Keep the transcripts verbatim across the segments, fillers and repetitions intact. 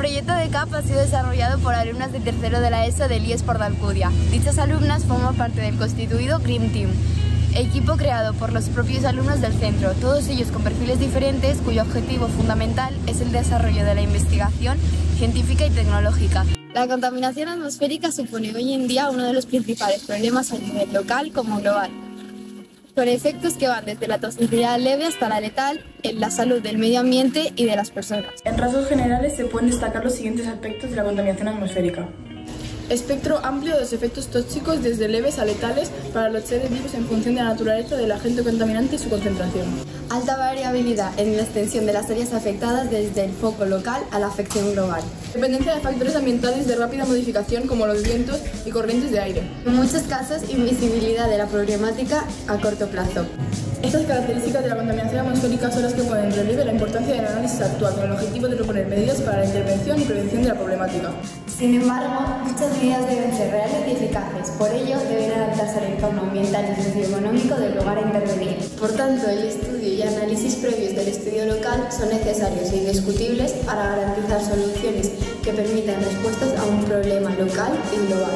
proyecto de C A P ha sido desarrollado por alumnas de tercero de la ESO del I E S Port de Alcudia. Dichas alumnas forman parte del constituido Green Team, equipo creado por los propios alumnos del centro, todos ellos con perfiles diferentes cuyo objetivo fundamental es el desarrollo de la investigación científica y tecnológica. La contaminación atmosférica supone hoy en día uno de los principales problemas a nivel local como global, con efectos que van desde la toxicidad leve hasta la letal en la salud del medio ambiente y de las personas. En rasgos generales se pueden destacar los siguientes aspectos de la contaminación atmosférica. Espectro amplio de los efectos tóxicos desde leves a letales para los seres vivos en función de la naturaleza del agente contaminante y su concentración. Alta variabilidad en la extensión de las áreas afectadas desde el foco local a la afección global. Dependencia de factores ambientales de rápida modificación como los vientos y corrientes de aire. En muchos casos, invisibilidad de la problemática a corto plazo. Estas características de la contaminación atmosférica son las que ponen en relieve la importancia del análisis actual con el objetivo de proponer medidas para la intervención y prevención de la problemática. Sin embargo, dichas medidas deben ser reales y eficaces, por ello deben adaptarse al entorno ambiental y socioeconómico del lugar a intervenir. Por tanto, el estudio y análisis previos del estudio local son necesarios e indiscutibles para garantizar soluciones que permitan respuestas a un problema local y global.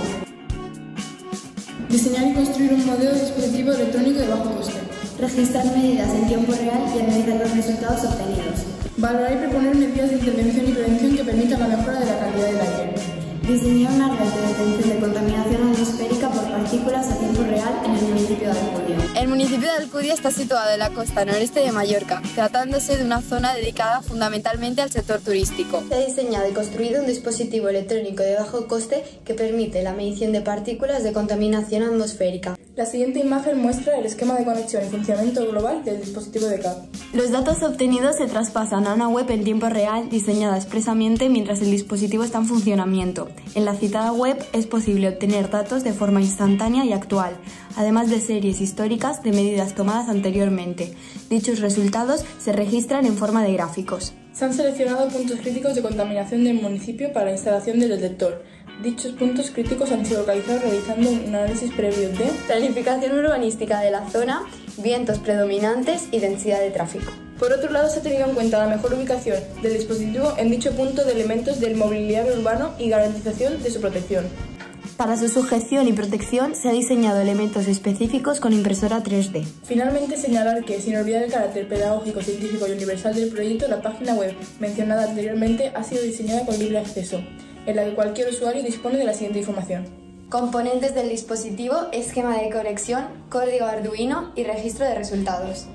Diseñar y construir un modelo de dispositivo electrónico de bajo coste. Registrar medidas en tiempo real y analizar los resultados obtenidos. Valorar y proponer medidas de intervención y prevención que permitan la mejora de la calidad del aire. Diseñar una red de detención de contaminación atmosférica por partículas a tiempo real en el municipio de Alcudia. El municipio de Alcudia está situado en la costa noreste de Mallorca, tratándose de una zona dedicada fundamentalmente al sector turístico. Se ha diseñado y construido un dispositivo electrónico de bajo coste que permite la medición de partículas de contaminación atmosférica. La siguiente imagen muestra el esquema de conexión y funcionamiento global del dispositivo de C A P. Los datos obtenidos se traspasan a una web en tiempo real diseñada expresamente mientras el dispositivo está en funcionamiento. En la citada web es posible obtener datos de forma instantánea y actual, además de series históricas de medidas tomadas anteriormente. Dichos resultados se registran en forma de gráficos. Se han seleccionado puntos críticos de contaminación del municipio para la instalación del detector. Dichos puntos críticos han sido localizados realizando un análisis previo de planificación urbanística de la zona, vientos predominantes y densidad de tráfico. Por otro lado, se ha tenido en cuenta la mejor ubicación del dispositivo en dicho punto de elementos del mobiliario urbano y garantización de su protección. Para su sujeción y protección se ha diseñado elementos específicos con impresora tres D. Finalmente, señalar que, sin olvidar el carácter pedagógico, científico y universal del proyecto, la página web mencionada anteriormente ha sido diseñada con libre acceso, en la que cualquier usuario dispone de la siguiente información. Componentes del dispositivo, esquema de conexión, código Arduino y registro de resultados.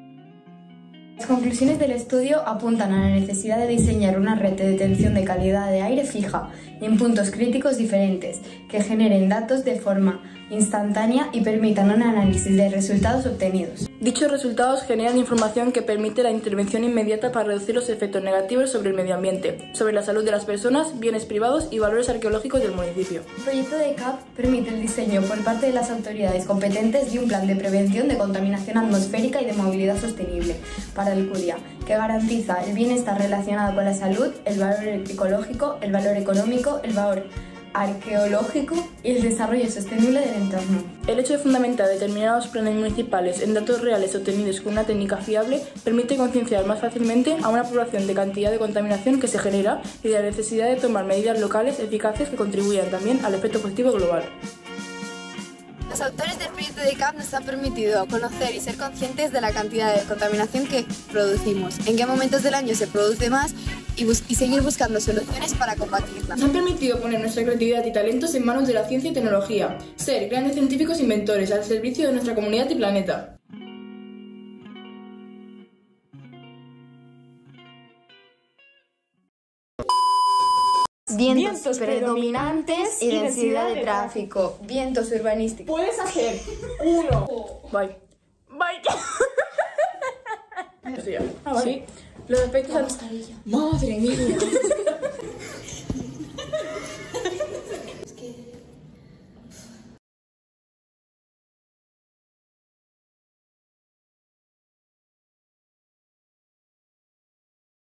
Las conclusiones del estudio apuntan a la necesidad de diseñar una red de detención de calidad de aire fija en puntos críticos diferentes que generen datos de forma instantánea y permitan un análisis de resultados obtenidos. Dichos resultados generan información que permite la intervención inmediata para reducir los efectos negativos sobre el medio ambiente, sobre la salud de las personas, bienes privados y valores arqueológicos del municipio. El proyecto de C A P permite el diseño por parte de las autoridades competentes de un plan de prevención de contaminación atmosférica y de movilidad sostenible para Alcudia, que garantiza el bienestar relacionado con la salud, el valor ecológico, el valor económico, el valor arqueológico y el desarrollo sostenible del entorno. El hecho de fundamentar determinados planes municipales en datos reales obtenidos con una técnica fiable permite concienciar más fácilmente a una población de cantidad de contaminación que se genera y de la necesidad de tomar medidas locales eficaces que contribuyan también al efecto positivo global. Los autores del proyecto de C A P nos han permitido conocer y ser conscientes de la cantidad de contaminación que producimos, en qué momentos del año se produce más y, y seguir buscando soluciones para combatirla. Nos han permitido poner nuestra creatividad y talentos en manos de la ciencia y tecnología, ser grandes científicos e inventores al servicio de nuestra comunidad y planeta. Vientos, vientos predominantes y densidad de tráfico. Vientos urbanísticos. Puedes hacer uno. Bye. Bye. Eso ya. Ah, vale. Sí. Los efectos... Madre mía.